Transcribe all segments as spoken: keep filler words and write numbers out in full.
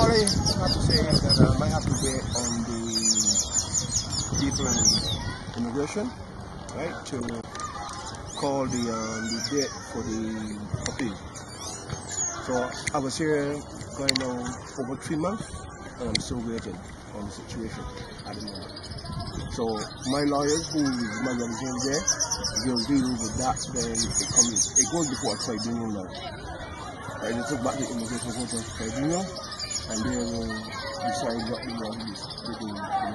all I have to say is that I might have to wait on the people in immigration, right, to call the, um, the date for the appeal. So I was here going on over three months, and I'm still waiting on the situation at the moment. So my lawyers, who is my representative there, will deal with that when it comes. It goes before a tribunal now. Right, they took back the immigration court to tribunal, and they will decide what they want to do.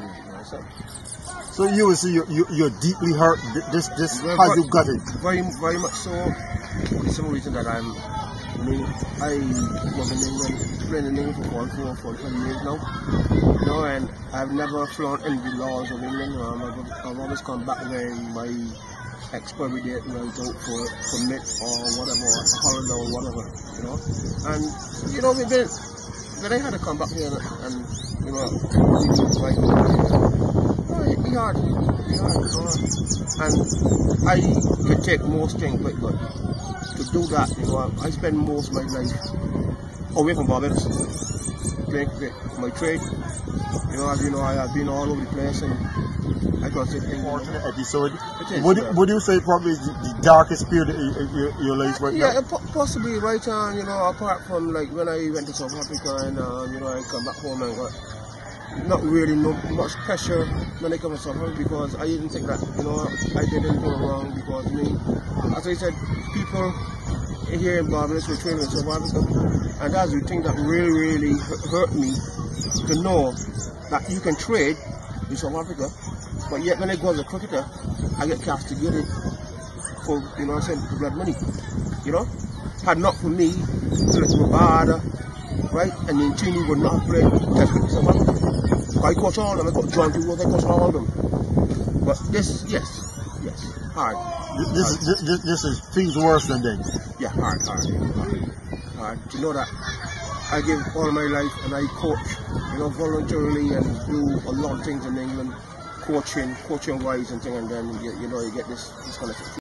So you will see you, you, you're deeply hurt. This this well, how you got it? Very very much so. For the same reason that I'm. I mean, I was in England, playing in England for for for twenty years now. You know, and I've never flown any of the laws of England. Um, I've, I've always come back when my expiry date runs out for permit or whatever, or holiday or whatever. You know, and you know, we've been. When I had to come back here and, and you know, right, oh, it'd be hard, it'd be hard, you know, and I can take most things, but, but to do that, you know, I spend most of my life away from Barbados, playing my trade, you know, as you know, I have been all over the place, and I got to think. Unfortunate episode. Is, would, yeah. would you say probably the, the darkest period of your, your life right yeah, now? Yeah, possibly, right on, you know, apart from like when I went to South Africa and, uh, you know, I come back home and got not really no much pressure when I come to South Africa, because I didn't think that, you know, I did anything wrong, because me, as I said, people here in Barbados were training in South Africa, and that's the thing that really, really hurt me, to know that you can trade in South Africa, but yet when I go as a cricketer, I get castigated for, you know what I'm saying, for blood money, you know? Had not for me, Philip Barbados, right, and the team would not have played Test cricket in South Africa. I coach all of them, I got John Two, I coach all of them. But this, yes, yes, hard. This, hard. This, this, this is things worse than that. Yeah, hard, hard, hard, hard. To know that I give all my life and I coach, you know, voluntarily, and do a lot of things in England, coaching, coaching wise and thing, and then you, you know you get this this kind of thing.